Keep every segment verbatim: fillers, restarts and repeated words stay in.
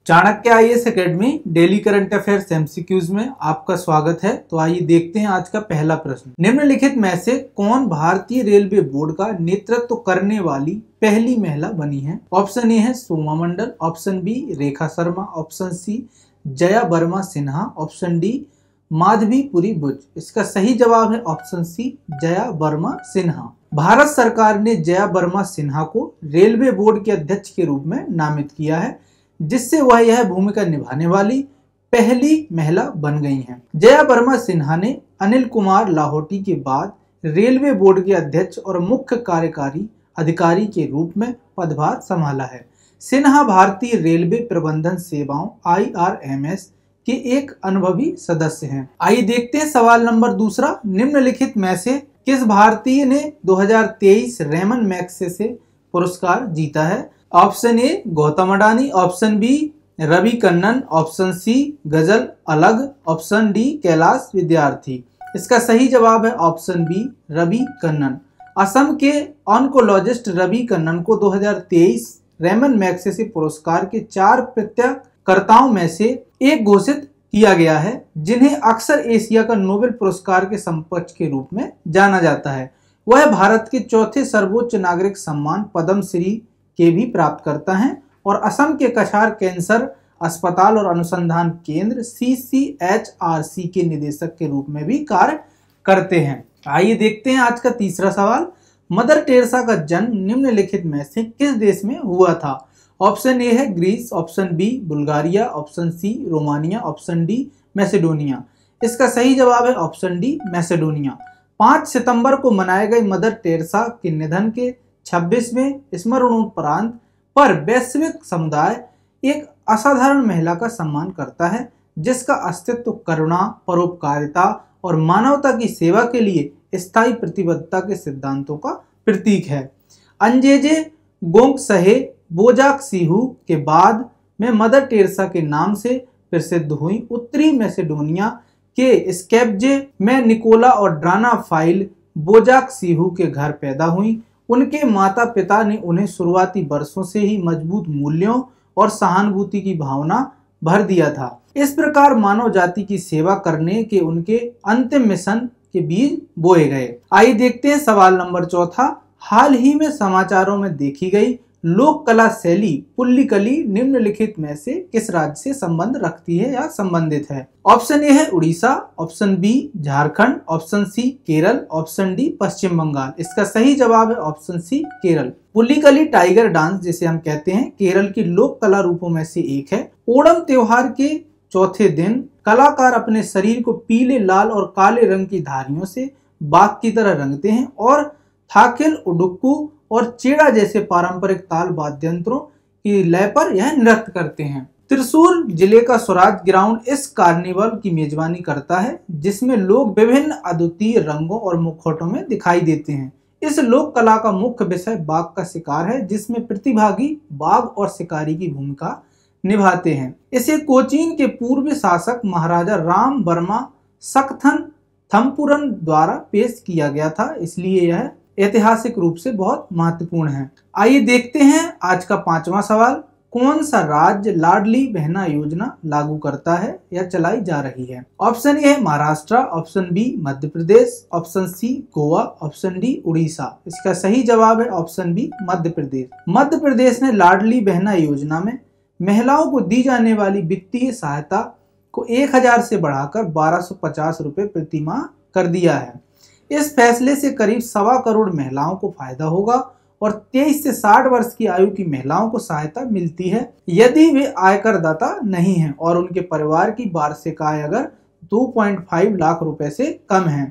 Chanakya IAS academy daily current affairs MCQs में आपका स्वागत है। तो आइए देखते हैं आज का पहला प्रश्न। निम्नलिखित में से कौन भारतीय रेलवे बोर्ड का नेतृत्व करने वाली पहली महिला बनी है? ऑप्शन ए है Soma Mondal, option B Rekha Sharma, option C Jaya Verma Sinha, option D Madhabi Puri Buch. इसका सही जवाब है ऑप्शन सी जया वर्मा सिन्हा। भारत सरकार ने जया वर्मा सिन्हा को रेलवे बोर्ड के अध्यक्ष के रूप में नामित किया है, जिससे वह यह भूमिका निभाने वाली पहली महिला बन गई हैं। जया वर्मा सिन्हा ने अनिल कुमार लाहौटी के बाद रेलवे बोर्ड के अध्यक्ष और मुख्य कार्यकारी अधिकारी के रूप में पदभार संभाला है। सिन्हा भारतीय रेलवे प्रबंधन सेवाओं आई आर एम एस के एक अनुभवी सदस्य हैं। आइए देखते हैं सवाल नंबर दूसरा। निम्नलिखित में से किस भारतीय ने दो हज़ार तेईस रेमन मैग्सेसे पुरस्कार जीता है? Option A Gautam Adani, option B Ravi Kannan, option C Gazal Alag, option D Kailash विद्यार्थी। इसका सही जवाब है ऑप्शन बी रवि कन्नन। असम के ऑन्कोलॉजिस्ट रवि कन्नन को दो हज़ार तेईस रेमन मैग्सेसे पुरस्कार के चार प्रत्याशितों में से एक घोषित किया गया है, जिन्हें अक्सर एशिया का नोबेल पुरस्कार के समकक्ष के रूप में जाना जाता है। वह भारत के चौथे सर्वोच्च नागरिक सम्मान पद्म श्री के भी प्राप्त करता है और असम के कछार कैंसर अस्पताल और अनुसंधान केंद्र सी सी एच आर सी के निदेशक के रूप में भी कार्य करते हैं। आइए देखते हैं आज का तीसरा सवाल। मदर टेरेसा का जन्म निम्नलिखित में से किस देश में हुआ था? ऑप्शन ए है Greece, option B Bulgaria, option C Romania, option D Macedonia. इसका सही जवाब है ऑप्शन डी मैसेडोनिया। पाँच सितंबर को मनाए गए मदर टेरेसा के निधन के छब्बीसवें स्मरणोपरांत पर वैश्विक समुदाय एक असाधारण महिला का सम्मान करता है, जिसका अस्तित्व करुणा, परोपकारिता और मानवता की सेवा के लिए स्थायी प्रतिबद्धता के सिद्धांतों का प्रतीक है। अंजेजे गोंगसहे बोजाक्सिहू के बाद में मदर टेरेसा के नाम से प्रसिद्ध हुई। उत्तरी मैसेडोनिया के स्केप्जे में निकोला और ड्राना फाइल बोजाक्सिहू के घर पैदा हुई। उनके माता पिता ने उन्हें शुरुआती वर्षों से ही मजबूत मूल्यों और सहानुभूति की भावना भर दिया था। इस प्रकार मानव जाति की सेवा करने के उनके अंतिम मिशन के बीज बोए गए। आइए देखते हैं सवाल नंबर चौथा। हाल ही में समाचारों में देखी गई लोक कला शैली पुल्लिकली निम्नलिखित में से किस राज्य से संबंध रखती है या संबंधित है? ऑप्शन ए है Orissa, option B Jharkhand, option C Kerala, option D Paschim Bengal. इसका सही जवाब है option C Kerala. Pulikali tiger dance जिसे हम कहते हैं केरल की लोक कला रूपों में से एक है। ओणम त्योहार के चौथे दिन कलाकार अपने शरीर को पीले, लाल और काले रंग की धारियों से बाघ की तरह रंगते हैं और थाकिल, उडुक्कू और चेड़ा जैसे पारंपरिक ताल वाद्ययंत्रों की लय पर यह नृत्य करते हैं। त्रिशूर जिले का स्वराज ग्राउंड इस कार्निवल की मेजबानी करता है, जिसमें लोग विभिन्न अद्वितीय रंगों और मुखौटों में दिखाई देते हैं। इस लोक कला का मुख्य विषय बाघ का शिकार है, जिसमें प्रतिभागी बाघ और शिकारी की भूमिका निभाते हैं। इसे कोचीन के पूर्व शासक महाराजा राम वर्मा सकथन थम्पुरन द्वारा पेश किया गया था, इसलिए यह ऐतिहासिक रूप से बहुत महत्वपूर्ण है। आइए देखते हैं आज का पांचवा सवाल। कौन सा राज्य लाडली बहना योजना लागू करता है या चलाई जा रही है? ऑप्शन ए है Maharashtra, option B Madhya Pradesh, option C Goa, option D Orissa. इसका सही जवाब है ऑप्शन बी मध्य प्रदेश। मध्य प्रदेश ने लाडली बहना योजना में महिलाओं को दी जाने वाली वित्तीय सहायता को एक हजार से बढ़ाकर बारह सौ पचास रुपए प्रति माह कर दिया है। इस फैसले से करीब सवा करोड़ महिलाओं को फायदा होगा और तेईस से साठ वर्ष की आयु की महिलाओं को सहायता मिलती है यदि वे आयकरदाता नहीं हैं और उनके परिवार की वार्षिक आय अगर दो पॉइंट पाँच लाख रुपए से कम है।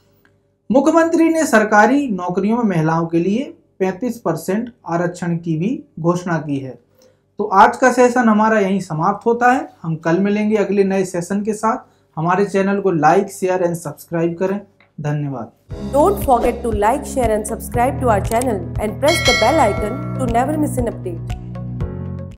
मुख्यमंत्री ने सरकारी नौकरियों में महिलाओं के लिए पैंतीस परसेंट आरक्षण की भी घोषणा की है। तो आज का सेशन हमारा यहीं समाप्त होता है। हम कल मिलेंगे अगले नए सेशन के साथ। हमारे चैनल को लाइक, शेयर एंड सब्सक्राइब करें। धन्यवाद। Don't forget to like, share and subscribe to our channel and press the bell icon to never miss an update.